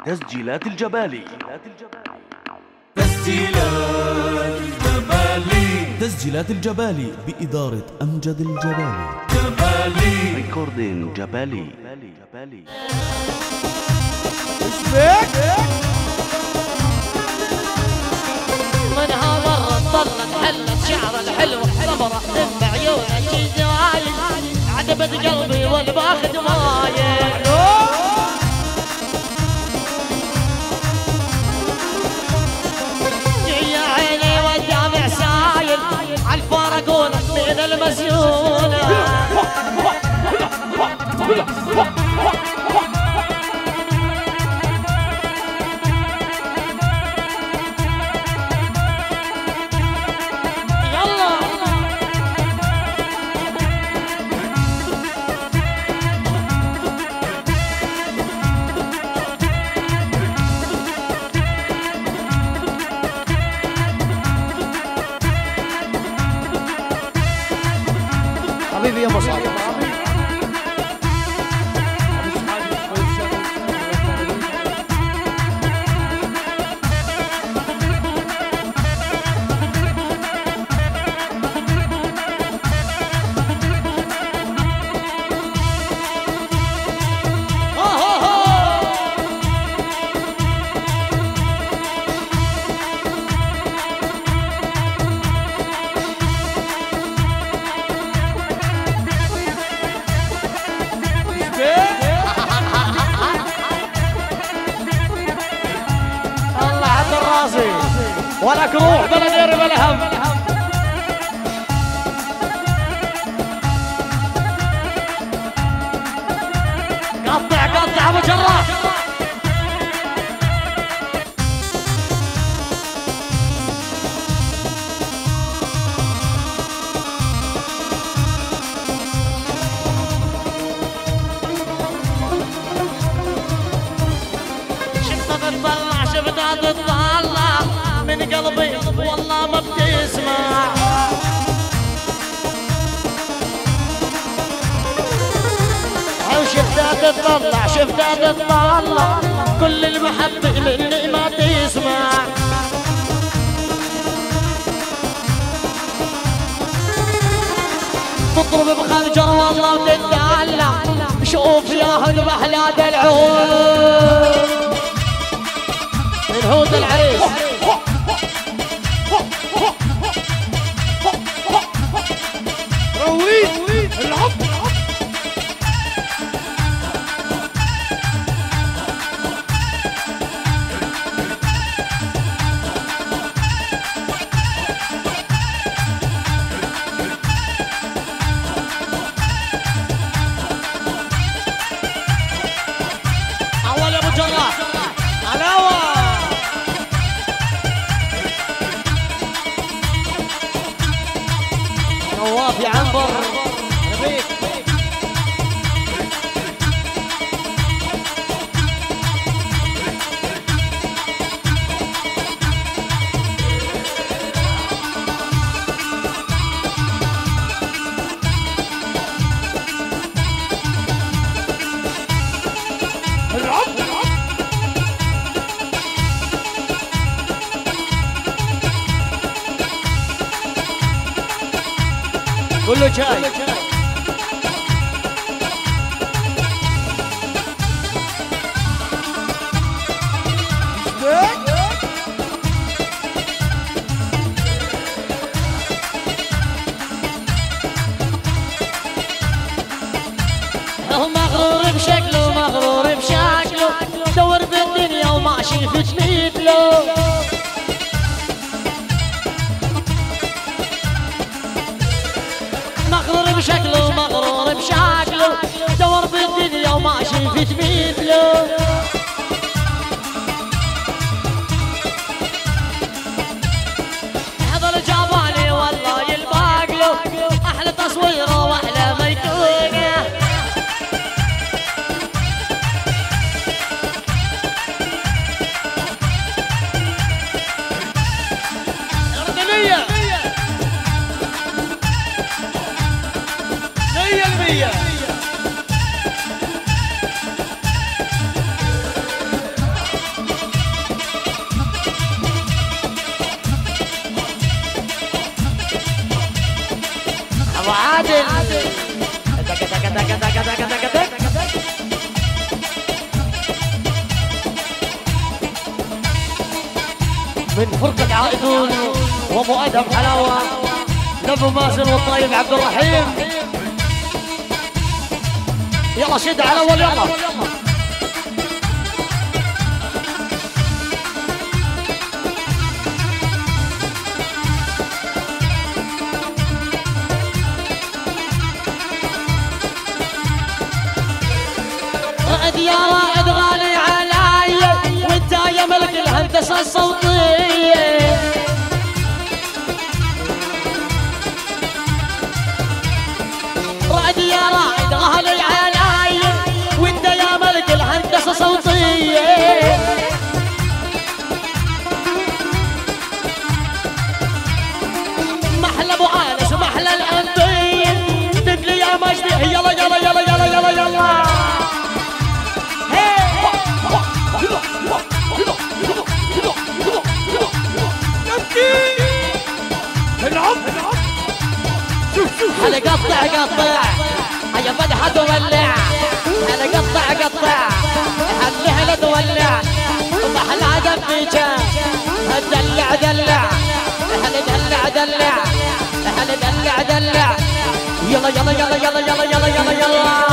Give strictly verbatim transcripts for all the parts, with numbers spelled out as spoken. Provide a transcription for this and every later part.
تسجيلات الجبالي. تسجيلات الجبالي. تسجيلات الجبالي بإدارة أمجد الجبالي. جبالي ريكوردين جبالي. منها مرة طلت حلت شعر الحلو صبرة من بعيونك جايل عجبت قلبي والباخد مايل يا عيني والدمع سايل عالفارقون من المسيونة حبيبي يا مصعب. ولك روح بلا دير بلا هم. قطع قطع ابو جراح. شفتها تطلع شفتها تطلع من قلبي والله ما بتسمع او شفتها تطلع شفتها تطلع كل المحبة مني ما تسمع تضرب بخنجر والله وتتدلع شوف يا هل بحلى دلعون من هود العريس رويد العب اول يا ابو جراح علاوه نواف يا عنبر نبيك كله شاي هو مغرور بشكله مغرور بشكله دور بالدنيا وماشي في جميله مغرور بشكله عادل دك دك دك دك دك دك دك من فرقة عائدون وابو ادهم حلاوة لابو مازن والطيب عبد الرحيم. يلا شد على اول يلا رائد يا رائد غالي علي وانت يا ملك الهندسة الصوتية. رائد يا رائد غالي علي وانت يا ملك الهندسة الصوتية. محلى ابو انس محلى الانبياء تدلي يا مجدي. يلا يلا يلا يلا يلا يلا هلا قطع قطع هيا فتحة تولع. هلا قطع قطع هلا هلا تولع محلى دميجة هدلع دلع هلا دلع دلع هلا دلع دلع. يلا يلا يلا يلا يلا يلا يلا يلا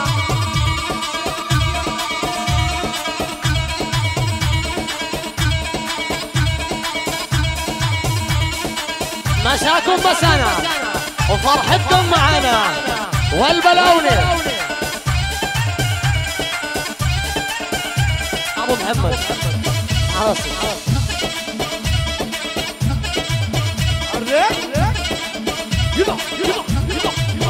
مساكم مسانا وفرحتكم معنا والبلاوني ابو محمد عاصي يلا يلا يلا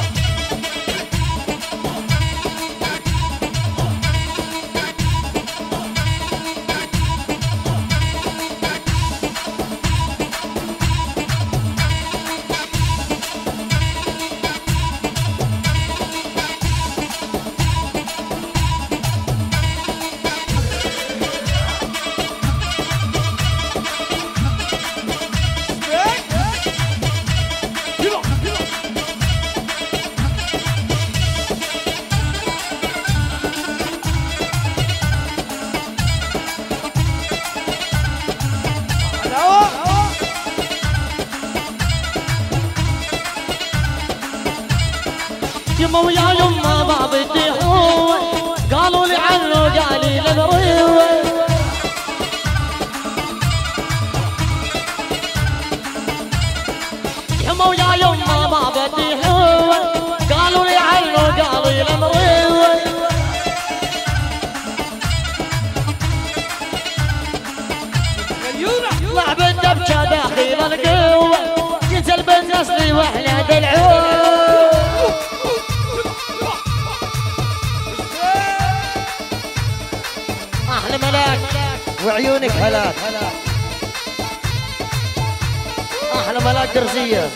يما ويا يما ما بدي هو قالوا لي عنه قالي للريوة. يما ويا يما ما بدي هو قالوا لي عنه قالي للريوة. لعب الدبكة داخل القوة ينزل بالنسل واحنا دلعوه. احلى ملاك وعيونك هلاك احلى ملاك درزية.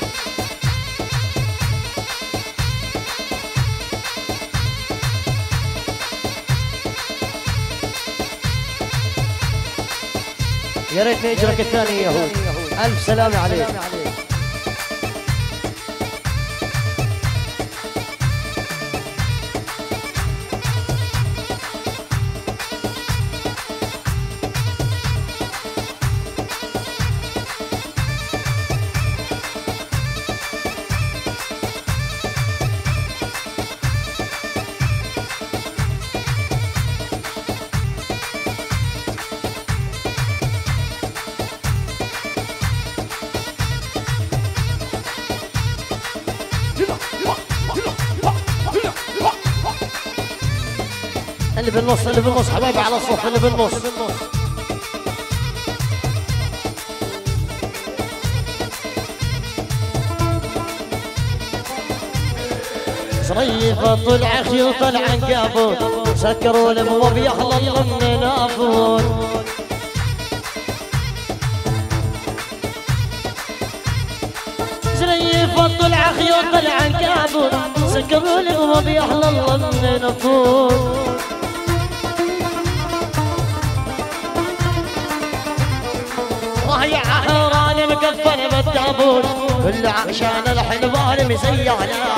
يا ريت نجرك الثاني يا يهود. الف سلامة عليك. اللي بالنص اللي بالنص حبايبي على الصف اللي بالنص. زريفة طلع خيوط العنكبوت سكروا الابواب يحلل من نافوت. زريفة طلع خيوط العنكبوت سكروا الابواب يحلل من نافوت. وهي عهران مكفن بالتابوت واللي عشان الحلوان مزيانة.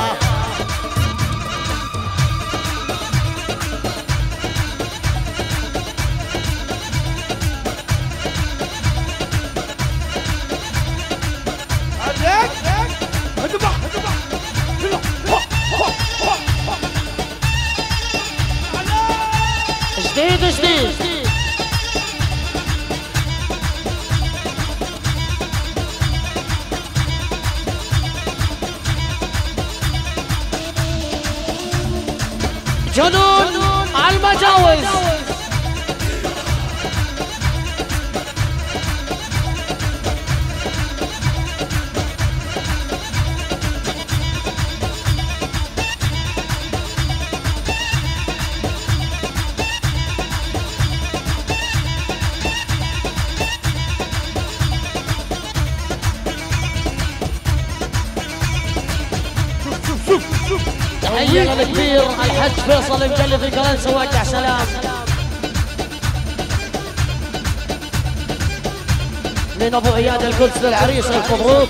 جديد جديد جنون على المجاوز. تحية للكبير الحج فيصل مجلد القرنسة وجع سلام. من ابو اياد القدس للعريس الف مبروك.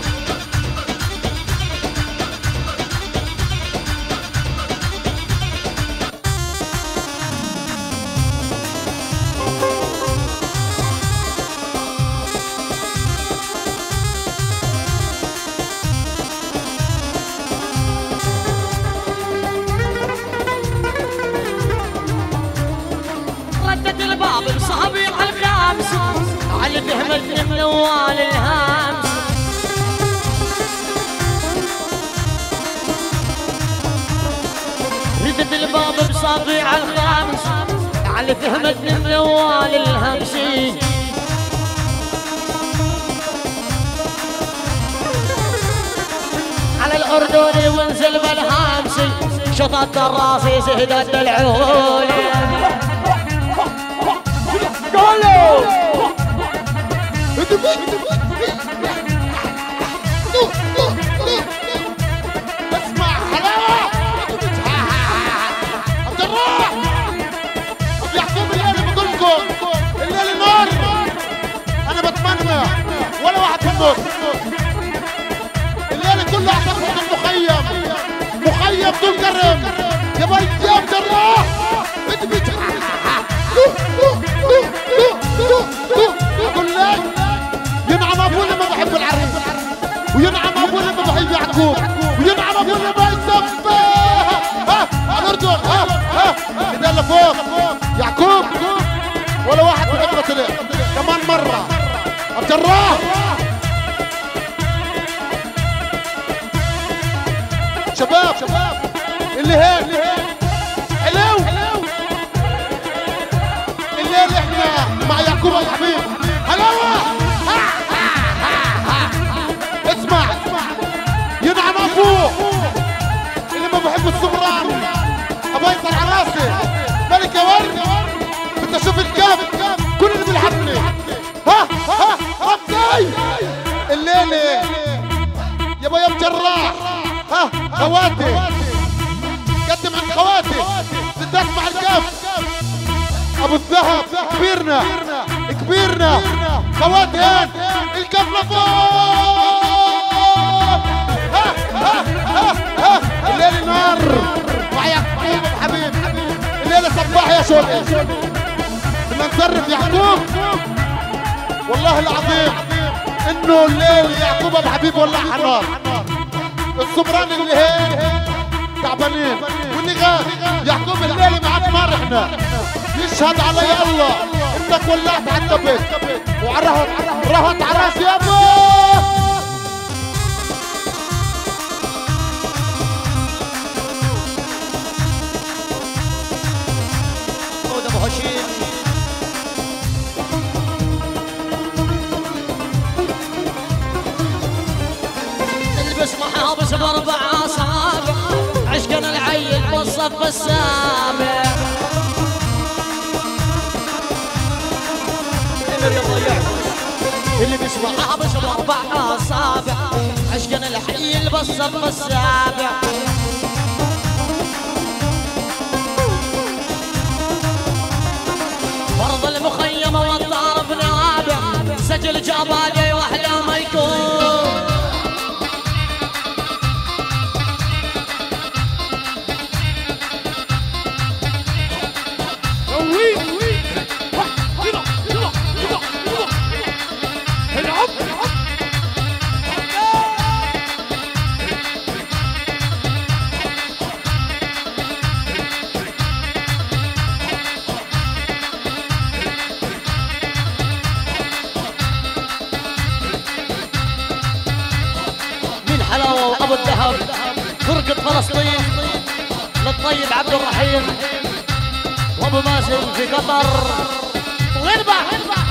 بصحابي على الخامس على فهمتني من اول الهامس. ردت الباب بصابي على الخامس على فهمتني من اول الهامس. على الاردني وانزل بالهامسي شطت الراسي زهدت العهول. اسمع حلاوة عبد الراح يعقوب الليلة بقولكم الليلة نار. أنا بتمنى ولا واحد في النص الليلة كلها اعتقد المخيم مخيم طول كرم يا بيت يا عبد الراح. اقول لك ينعم ابونا ما بحب العريس وينعم ابونا ما بحب يعقوب وينعم ابونا ما يسب ها الاردن ها ها اذا لفوق يعقوب ولا واحد بحبه طلع كمان مره. عبد الراح شباب شباب اللي هيك حلو الليل احنا مع يعقوب الحبيب حلاوة. اسمع ينعم ابوه اللي ما بحب السمران ابيطر على راسي ملك يا ورد. بدي اشوف الكف كل اللي بيلحقني ها ها ربي الليله يا بيا جراح ها خواتي قدم عن خواتي بدي اسمع الكف ابو الذهب كبيرنا كبيرنا خواتين الكف لفوق. ها ها ها ها الليل نار مع يعقوب حبيب الليله صباح يا شوقي بدنا نصرف يعقوب. والله العظيم انه الليل يعقوب ابو حبيب ولعها نار. السمران اللي هيك تعبانين واللي غاد يعقوب الليله معك نار. احنا يشهد علي الله انك ولعت على البيت وعرفت رهت على راسي يابا. خود ابو هشيم البس محابس باربع اصابع عشقنا العيل بالصف السابع. اللي بيسمعها بس باربع اصابع عشقنا الحيل بالصف السابع. فرض المخيم والطرف نابع سجل جبالي وحده ما يكون. ابو الذهب فرقة فلسطين للطيب عبد الرحيم وابو مازن في قطر واربع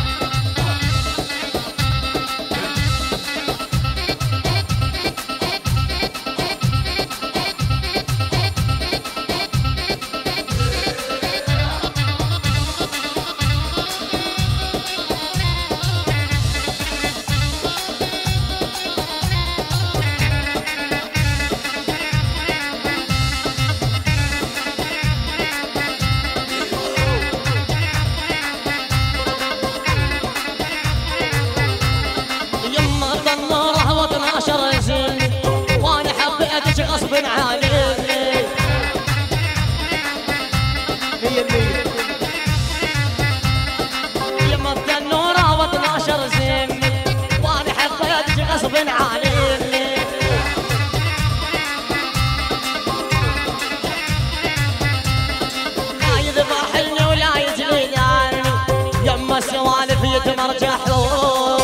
غصب عني مية مية يما النورة واثناشر زين وانا حبيتك غصب عني لا يذبحني ولا يجلدني يما السوالف يتمرجحون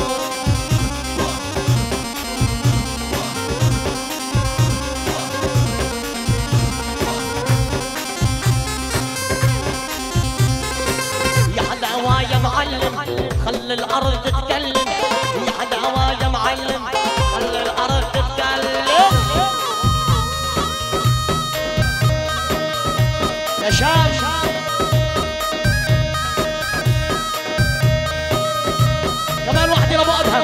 خلي الارض تتكلم يا حداوة يا معلم خلي الارض تتكلم يا شام كمان واحدة لابو ادهم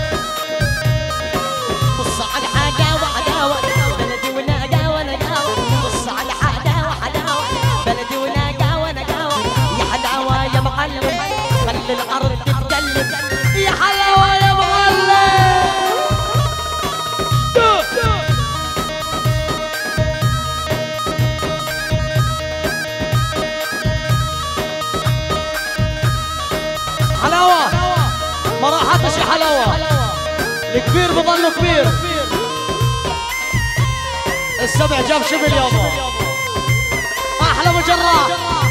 بص على حداوة حداوة بلدي ونقاوة نقاوة بص على حداوة حداوة بلدي ونقاوة نقاوة يا حداوة يا معلم خلي الارض تتكلم يا حلاوه يا معلم حلاوه ما راحتش يا حلاوه الكبير بضله كبير السبع جاب شبل يابا احلى مجرات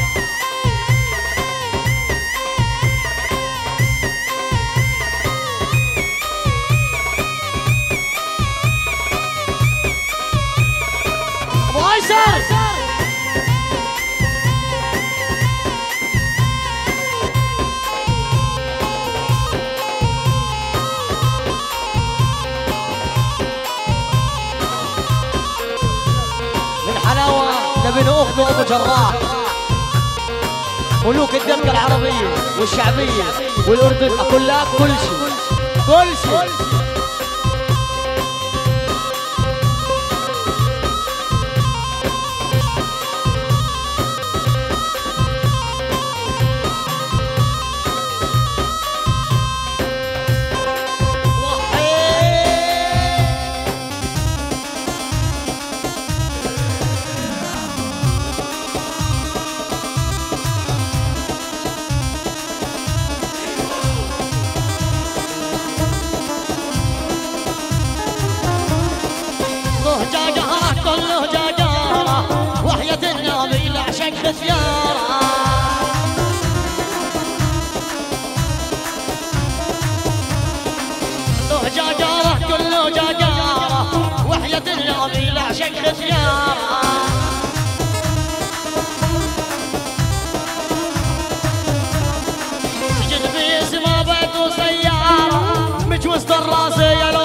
من حلاوة لبن أخته أبو جراح ملوك الدبكة العربية والشعبية والأردن أقول لك كل شيء كل شيء كله جاجارة وحياة النبي لعشق خسيارة كله جاجارة كله جاجارة وحياة النبي لعشق خسيارة سجن في سما بيت وسيارة مش وسط الراس يا